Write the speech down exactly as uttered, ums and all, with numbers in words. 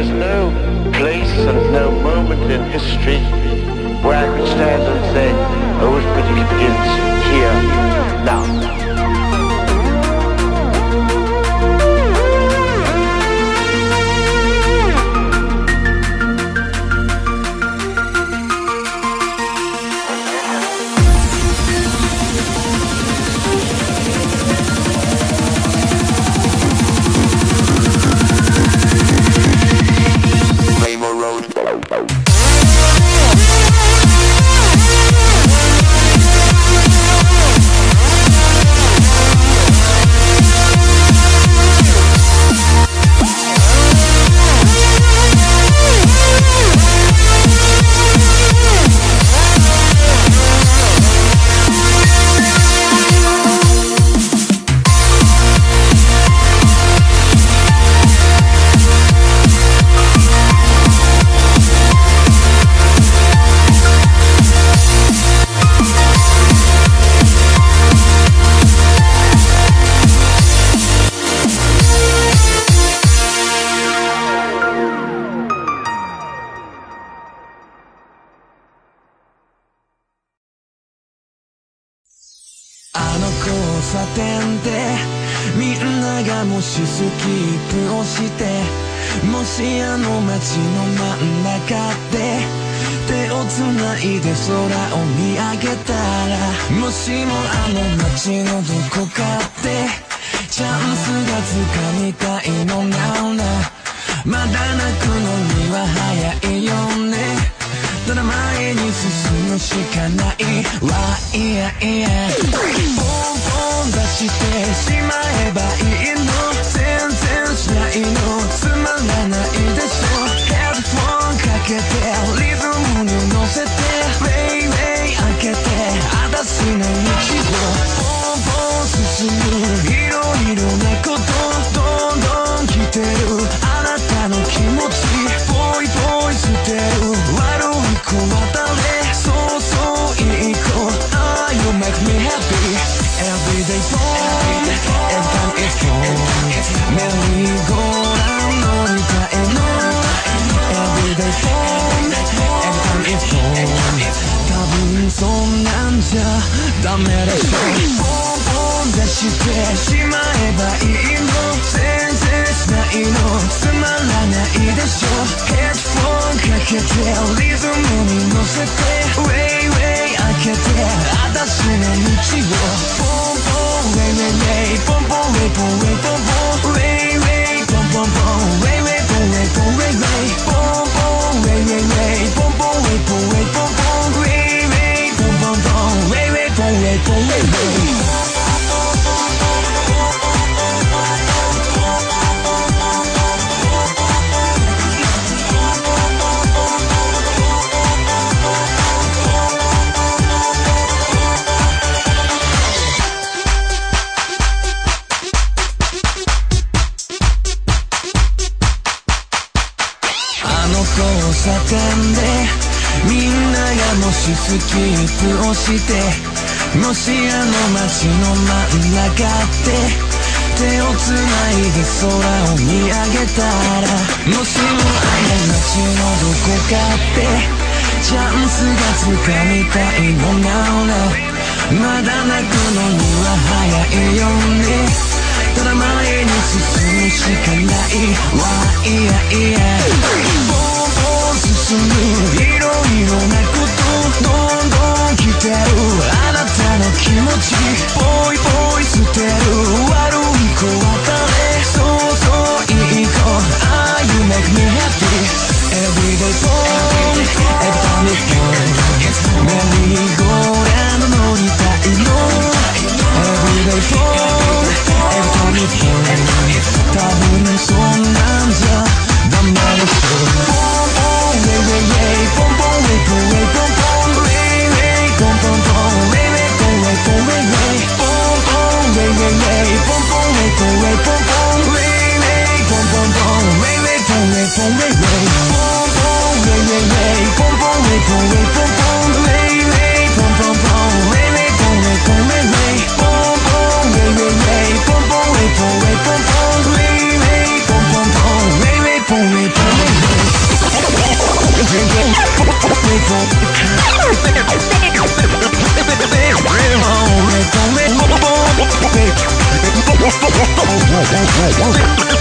is no place and no moment in history where I could stand and say, arithmetic begins here, now. みんながもしスキップをしてもしあの街の真ん中で手をつないで空を見上げたらもしもあの街のどこかでチャンスがつかみたいのならまだ泣くのには早いよねただ前に進むしかないわいやいやポンポン出してしまえばいいの全然しないのつまらないでしょヘッドフォンかけてリズムに乗せてウェイウェイ開けて私の道をポンポン進むいろいろなことどんどん来てるあなたの気持ちボイボイ捨てる悪い子は誰そうそういい子 Ah, you make me happy Every day phone Every time it's phone メリーゴーランド乗りたいの Every day phone Every time it's phone 多分そんなんじゃダメでしょポンポン出してしまえばいいの全然しないのつまらないでしょヘッドフォンかけてリズムに乗せてウェイウェイ開けて私の道をポンポンウェイウェイウェイポンポンウェイポンウェイポンポンウェイウェイポンポンポンウェイウェイポンウェイポンウェイウェイポンポンウェイウェイウェイポンポンウェイポンウェイポンポンウェイウェイポンポンポンウェイウェイポンウェイポンウェイウェイ交差点でみんながもしスキップをしてもしあの街の真ん中で手をつないで空を見上げたらもしもあの街のどこかでチャンスがつかみたいのならまだ泣くのには早いよねただ前に進むしかないわいやいやポンポン進むいろいろなことどんどん来てるあなたの気持ちボイボイ捨てる悪い子は誰そうそういい子 Ah, you make me happy Everyday phone Every time it's phone メリーゴーランド乗りたいの Everyday phone Every time it's phone 多分そんなんじゃダメでしょポンポンウェイウェイウェイポンポンウェイポンウェイポンポンウェイウェイポンポンポンウェイウェイポンウェイポンウェイウェイポンポンウェイウェイウェイ Wow.